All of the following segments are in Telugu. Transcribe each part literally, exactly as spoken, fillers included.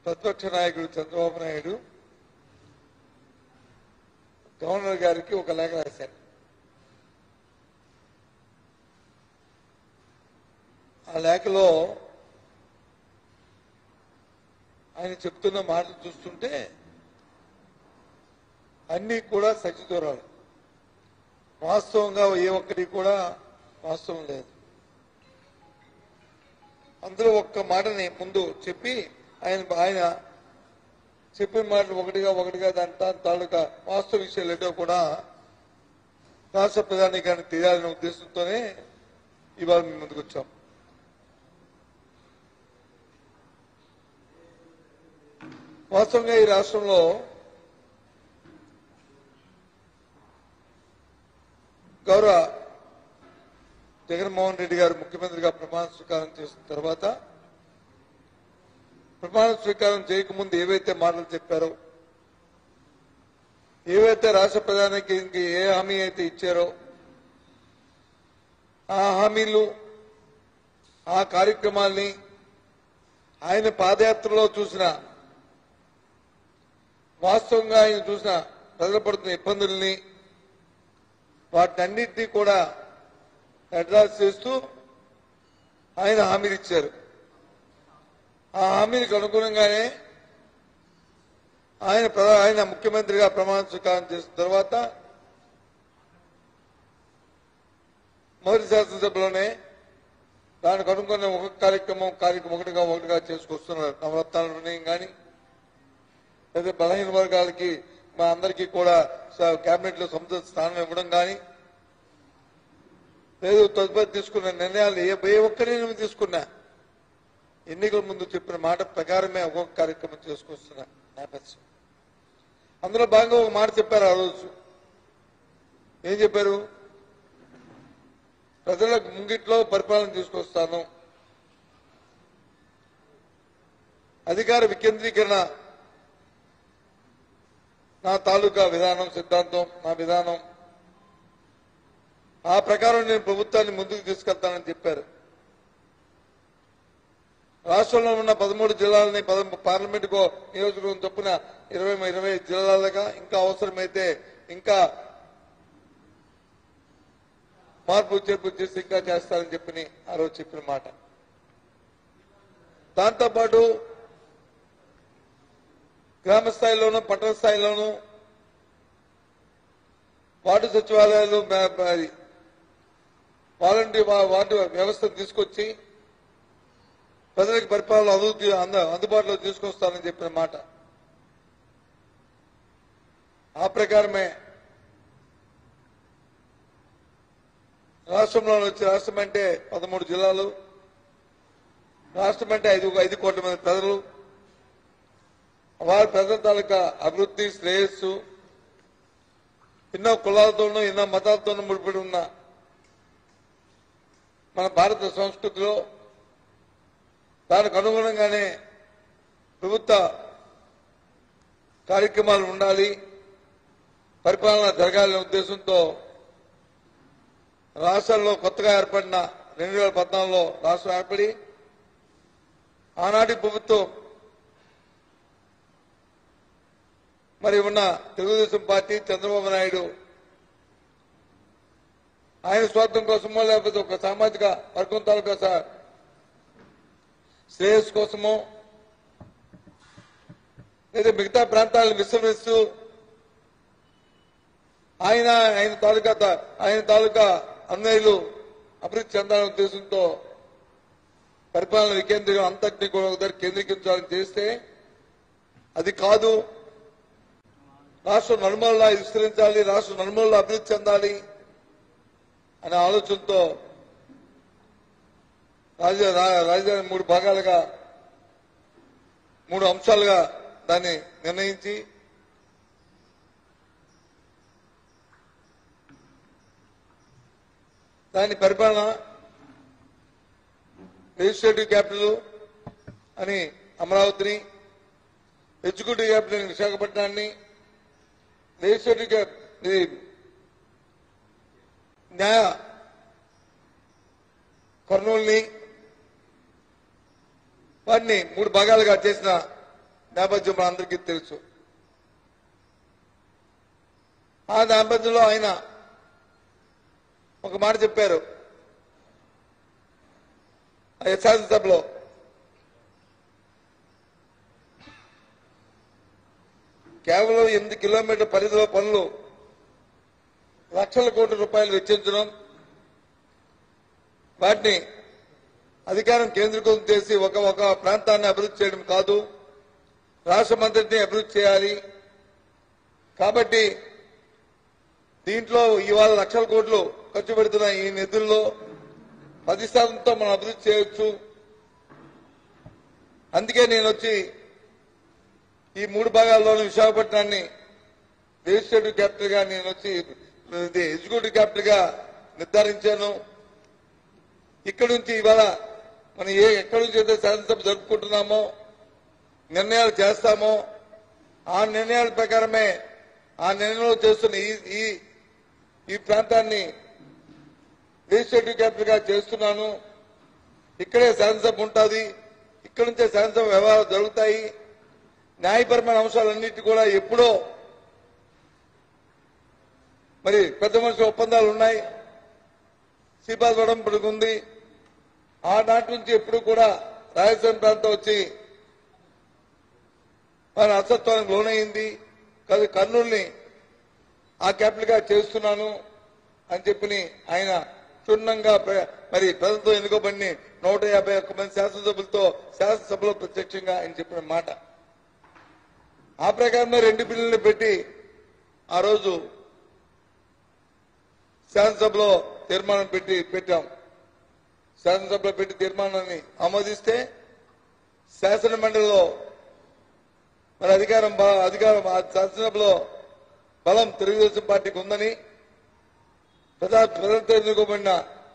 ప్రతిపక్ష నాయకుడు చంద్రబాబు నాయుడు గవర్నర్ గారికి ఒక లేఖ రాశారు. ఆ లేఖలో ఆయన చెప్తున్న మాటలు చూస్తుంటే అన్ని కూడా సచిదూరాలు, వాస్తవంగా ఏ ఒక్కటి కూడా వాస్తవం లేదు. అందులో ఒక్క మాటని ముందు చెప్పి ఆయన ఆయన చెప్పిన మాటలు ఒకటిగా ఒకటిగా దాని తాలూకా వాస్తవ విషయాలు ఏంటో కూడా రాష్ట్ర ప్రధానికానికి తెలియాలనే ఉద్దేశంతోనే ఇవాళ మేము ముందుకు వచ్చాం. వాస్తవంగా ఈ రాష్ట్రంలో గౌరవ జగన్మోహన్ రెడ్డి గారు ముఖ్యమంత్రిగా ప్రమాణ స్వీకారం చేసిన తర్వాత ప్రమాణ స్వీకారం చేయకముందు ఏవైతే మాటలు చెప్పారో, ఏవైతే రాష్ట్ర ప్రధానికి ఏ హామీ అయితే ఇచ్చారో ఆ హామీలు ఆ కార్యక్రమాల్ని ఆయన పాదయాత్రలో చూసిన, వాస్తవంగా ఆయన చూసిన ప్రజలు పడుతున్న ఇబ్బందుల్ని వాటన్నిటినీ కూడా అడ్రస్ చేస్తూ ఆయన హామీలు ఇచ్చారు. ఆ హామీలకు అనుగుణంగానే ఆయన ఆయన ముఖ్యమంత్రిగా ప్రమాణ స్వీకారం చేసిన తర్వాత మొదటి శాసనసభలోనే దానికి అనుకున్న ఒక కార్యక్రమం కార్యక్రమం ఒకటిగా ఒకటిగా చేసుకొస్తున్నారు. నవరత్నాల నిర్ణయం కానీ, లేదా బలహీన వర్గాలకి మా అందరికీ కూడా కేబినెట్ లో సముచిత స్థానం ఇవ్వడం కానీ, లేదు తదుపరి తీసుకున్న నిర్ణయాలు ఏ ఏ ఒక్క నిర్ణయం తీసుకున్నా ఎన్నికల ముందు చెప్పిన మాట ప్రకారమే ఒక్కొక్క కార్యక్రమం చేసుకొస్తున్న నేపథ్యం. అందులో భాగంగా ఒక మాట చెప్పారు. ఆ రోజు ఏం చెప్పారు? ప్రజలకు ముంగిట్లో పరిపాలన తీసుకొస్తాను, అధికార వికేంద్రీకరణ నా తాలూకా విధానం, సిద్ధాంతం, నా విధానం, ఆ ప్రకారం నేను ప్రభుత్వాన్ని ముందుకు తీసుకెళ్తానని చెప్పారు. రాష్ట్రంలో ఉన్న పదమూడు జిల్లాలని పార్లమెంటుకో నియోజకవర్గం చొప్పున ఇరవై ఇరవై జిల్లాలుగా, ఇంకా అవసరమైతే ఇంకా మార్పు చేర్పు చేసి ఇంకా చేస్తారని చెప్పి ఆ రోజు చెప్పిన మాట. దాంతోపాటు గ్రామ స్థాయిలోనూ పట్టణ స్థాయిలోనూ వార్డు సచివాలయాలు వాలంటీర్ వార్డు వ్యవస్థను తీసుకొచ్చి ప్రజలకు పరిపాలన అభివృద్ధి అందుబాటులో తీసుకొస్తానని చెప్పిన మాట. ఆ ప్రకారమే రాష్ట్రంలో వచ్చి రాష్ట్రం అంటే పదమూడు జిల్లాలు, రాష్ట్రం అంటే ఐదు ఐదు కోట్ల మంది ప్రజలు, వారి ప్రజల తాలూకా అభివృద్ధి, శ్రేయస్సు, ఎన్నో కులాలతోనూ ఎన్నో మతాలతోనూ ముడిపడి ఉన్న మన భారత సంస్కృతిలో దానికి అనుగుణంగానే ప్రభుత్వ కార్యక్రమాలు ఉండాలి, పరిపాలన జరగాలనే ఉద్దేశంతో రాష్ట్రంలో కొత్తగా ఏర్పడిన రెండు వేల పద్నాలుగులో రాష్ట్రం ఏర్పడి ఆనాటి ప్రభుత్వం మరి ఉన్న తెలుగుదేశం పార్టీ, చంద్రబాబు నాయుడు ఆయన స్వార్థం కోసమో లేకపోతే ఒక సామాజిక వర్గం తాలూకా శ్రేయస్సు కోసమో లేదా మిగతా ప్రాంతాలను విస్మరిస్తూ ఆయన ఆయన తాలూకా ఆయన తాలూకా అన్నయ్యలు అభివృద్ధి చెందాలనే ఉద్దేశంతో పరిపాలన వికేంద్రీకరణ అంతటినీ కూడా ఒక దగ్గర కేంద్రీకరించాలని చేస్తే అది కాదు, రాష్ట్రం నలుమూలలా విస్తరించాలి, రాష్ట్రం నలుమూలలా అభివృద్ధి చెందాలి అనే ఆలోచనతో రాజధాని మూడు భాగాలుగా మూడు అంశాలుగా దాన్ని నిర్ణయించి దాని పరిపాలన లెజిస్లేటివ్ క్యాపిటల్ అని అమరావతిని, ఎగ్జిక్యూటివ్ క్యాపిటల్ విశాఖపట్నాన్ని, లెజిస్లేటివ్ న్యాయ కర్నూలుని, వాటిని మూడు భాగాలుగా చేసిన నేపథ్యం అందరికీ తెలుసు. ఆ నేపథ్యంలో ఆయన ఒక మాట చెప్పారు శాసనసభలో. కేవలం ఎనిమిది కిలోమీటర్ పరిధిలో పనులు లక్షల కోట్ల రూపాయలు వెచ్చించడం, వాటిని అధికారం కేంద్రీకృతం చేసి ఒక ఒక ప్రాంతాన్ని అభివృద్ధి చేయడం కాదు, రాష్ట్రమంతటిని అభివృద్ధి చేయాలి. కాబట్టి దీంట్లో ఇవాళ లక్షల కోట్లు ఖర్చు పెడుతున్న ఈ నిధుల్లో పది శాతంతో మనం అభివృద్ధి చేయొచ్చు. అందుకే నేను వచ్చి ఈ మూడు భాగాల్లోని విశాఖపట్నాన్ని లెజిస్లేటివ్ క్యాపిటల్ గా నేను వచ్చి ఎగ్జిక్యూటివ్ క్యాపిటల్ గా నిర్ధారించాను. ఇక్కడి నుంచి ఇవాళ మనం ఏ ఎక్కడి నుంచి అయితే శాసనసభ జరుపుకుంటున్నామో, నిర్ణయాలు చేస్తామో, ఆ నిర్ణయాల ప్రకారమే ఆ నిర్ణయంలో చేస్తున్న ఈ ఈ ప్రాంతాన్ని లెజిస్లేటివ్ క్యాపిటల్ గా చేస్తున్నాను. ఇక్కడే శాసనసభ ఉంటుంది, ఇక్కడి నుంచే శాసనసభ వ్యవహారాలు జరుగుతాయి. న్యాయపరమైన అంశాలన్నిటి కూడా ఎప్పుడో మరి పెద్ద మనుషుల ఒప్పందాలు ఉన్నాయి, శ్రీపాద వడంపడికి ఉంది. ఆనాటి నుంచి ఎప్పుడు కూడా రాయలసీమ ప్రాంతం వచ్చి మన అసత్వానికి లోనైంది. కాదు కర్నూలుని ఆ క్యాపిటల్ గా చేస్తున్నాను అని చెప్పి ఆయన క్షుణ్ణంగా మరి ప్రజలతో ఎన్నుకోబడిన నూట యాభై ఒక్క మంది శాసనసభ్యులతో శాసనసభలో ప్రత్యక్షంగా ఆయన చెప్పిన మాట. ఆ ప్రకారమే రెండు బిల్లులను పెట్టి ఆ రోజు శాసనసభలో తీర్మానం పెట్టి పెట్టాం. శాసనసభలో పెట్టి తీర్మానాన్ని ఆమోదిస్తే శాసన మండలిలో మరి అధికారం అధికారం శాసనసభలో బలం తెలుగుదేశం పార్టీకి ఉందని ప్రజా ప్రజలతో ఎన్నుకోబడిన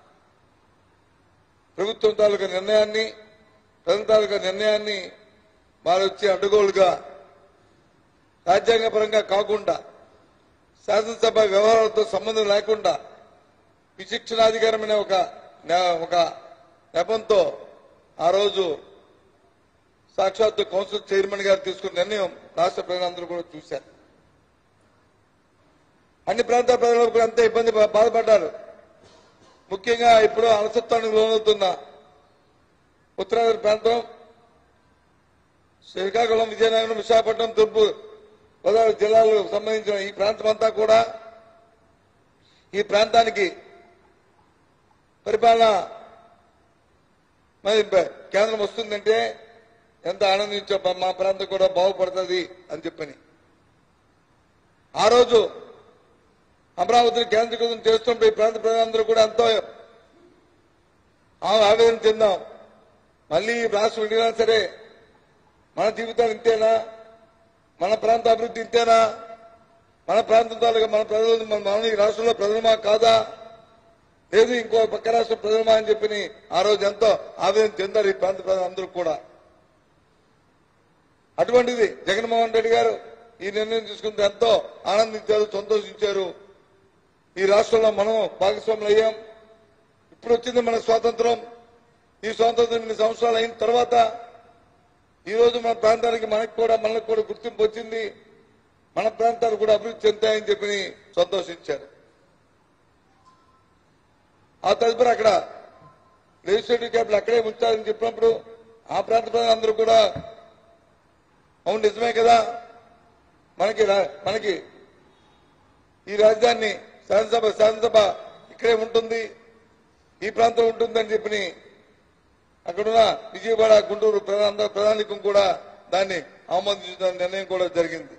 ప్రభుత్వం తాలూకా నిర్ణయాన్ని ప్రజల తాలూకా నిర్ణయాన్ని వారు వచ్చి అడ్డగోలుగా రాజ్యాంగపరంగా కాకుండా శాసనసభ వ్యవహారాలతో సంబంధం లేకుండా విచక్షణాధికారమైన ఒక ఒక నెపంతో ఆ రోజు సాక్షాత్తు కౌన్సిల్ చైర్మన్ గారు తీసుకున్న నిర్ణయం రాష్ట్ర ప్రజలందరూ కూడా చూశారు. అన్ని ప్రాంతాల ప్రజలు కూడా అంతే ఇబ్బంది బాధపడ్డారు. ముఖ్యంగా ఇప్పుడు అలసత్వానికి లోనవుతున్న ఉత్తరాంధ్ర ప్రాంతం, శ్రీకాకుళం, విజయనగరం, విశాఖపట్నం, తూర్పు గోదావరి జిల్లాలకు సంబంధించిన ఈ ప్రాంతం అంతా కూడా ఈ ప్రాంతానికి పరిపాలన మరి కేంద్రం వస్తుందంటే ఎంత ఆనందించో, మా ప్రాంతం కూడా బాగుపడుతుంది అని చెప్పని ఆ రోజు అమరావతిని కేంద్రీకృతం చేస్తున్నప్పుడు ఈ ప్రాంత ప్రజలందరూ కూడా ఎంతో ఆవేదన చెందాం. మళ్ళీ ఈ రాష్ట్రం విడినా సరే మన జీవితాలు ఇంతేనా, మన ప్రాంత అభివృద్ధి ఇంతేనా, మన ప్రాంతం తాలూకా మన ప్రజలు మన ఈ రాష్ట్రంలో ప్రజలమా కాదా, లేదు ఇంకో పక్క రాష్ట్ర ప్రజలమా అని చెప్పి ఆ రోజు ఎంతో ఆవేదన చెందారు ఈ ప్రాంత ప్రజలందరూ కూడా. అటువంటిది జగన్మోహన్ రెడ్డి గారు ఈ నిర్ణయం తీసుకుంటే ఎంతో ఆనందించారు, సంతోషించారు. ఈ రాష్ట్రంలో మనం భాగస్వాములు అయ్యాం. ఇప్పుడు వచ్చింది మన స్వాతంత్రం. ఈ స్వాతంత్రం ఇన్ని సంవత్సరాలు అయిన తర్వాత ఈ రోజు మన ప్రాంతానికి మనకు కూడా మనకు కూడా గుర్తింపు వచ్చింది, మన ప్రాంతాలు కూడా అభివృద్ధి చెందాయని చెప్పి సంతోషించారు. ఆ తదుపరి అక్కడ లెజిస్లేటివ్ క్యాపిటల్ అక్కడే ఉంచాలని చెప్పినప్పుడు ఆ ప్రాంత ప్రజలందరూ కూడా అవును నిజమే కదా, మనకి మనకి ఈ రాజధాని శాసనసభ శాసనసభ ఇక్కడే ఉంటుంది, ఈ ప్రాంతం ఉంటుందని చెప్పి అక్కడున్న విజయవాడ, గుంటూరు ప్రధాన ప్రధానికం కూడా దాన్ని ఆమోదించిన నిర్ణయం కూడా జరిగింది.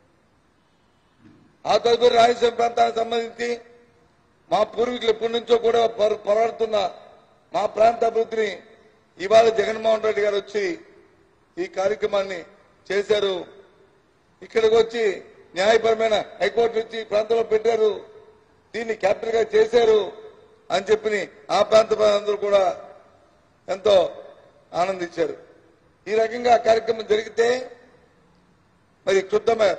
ఆ తదుపరి రాయలసీమ ప్రాంతానికి సంబంధించి మా పూర్వీకులు ఎప్పటి నుంచో కూడా పోరాడుతున్న మా ప్రాంత అభివృద్ధిని ఇవాళ జగన్మోహన్ రెడ్డి గారు వచ్చి ఈ కార్యక్రమాన్ని చేశారు. ఇక్కడికి వచ్చి న్యాయపరమైన హైకోర్టు వచ్చి ప్రాంతంలో పెట్టారు, దీన్ని క్యాపిటల్ గా చేశారు అని చెప్పి ఆ ప్రాంత ప్రజలందరూ కూడా ఎంతో ఆనందించారు. ఈ రకంగా ఆ కార్యక్రమం జరిగితే మరి క్షుద్ధమైన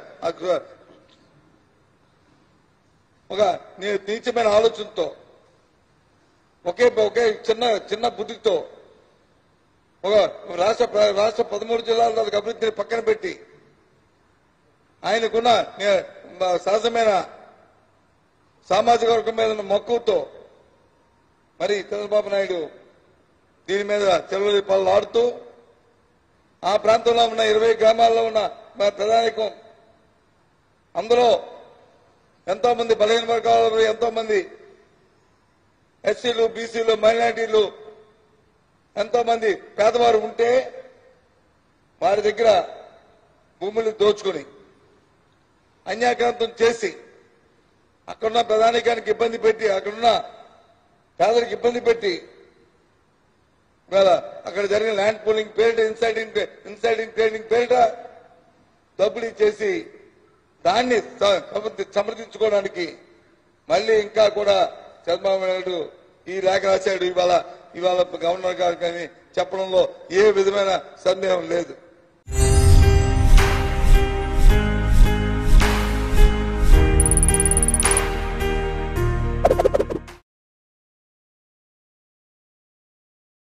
ఒక నీచమైన ఆలోచనతో ఒకే ఒకే చిన్న చిన్న బుద్ధితో ఒక రాష్ట్ర రాష్ట్ర పదమూడు జిల్లాల అభివృద్ధిని పక్కన పెట్టి ఆయనకున్న సహజమైన సామాజిక వర్గం మీద ఉన్న మక్కువతో మరి చంద్రబాబు నాయుడు దీని మీద చెలవలి పనులు ఆడుతూ ఆ ప్రాంతంలో ఉన్న ఇరవై గ్రామాల్లో ఉన్న ప్రధానికం అందులో ఎంతో మంది బలహీన వర్గాలు, ఎంతో మంది ఎస్సీలు, బీసీలు, మైనారిటీలు, ఎంతో మంది పేదవారు ఉంటే వారి దగ్గర భూములు దోచుకుని అన్యాక్రాంతం చేసి అక్కడున్న ప్రధానికానికి ఇబ్బంది పెట్టి అక్కడున్న పేదలకు ఇబ్బంది పెట్టి ఇవాళ అక్కడ జరిగిన ల్యాండ్ పూలింగ్ పేరిట ఇన్సైడింగ్ ఇన్సైడింగ్ ట్రేడింగ్ పేరిట డబ్బులు ఇచ్చేసి దాన్ని సమర్థించుకోవడానికి మళ్ళీ ఇంకా కూడా చంద్రబాబు నాయుడు ఈ లేఖ రాశాడు ఇవాళ ఇవాళ గవర్నర్ గారు కానీ చెప్పడంలో ఏ విధమైన సందేహం లేదు.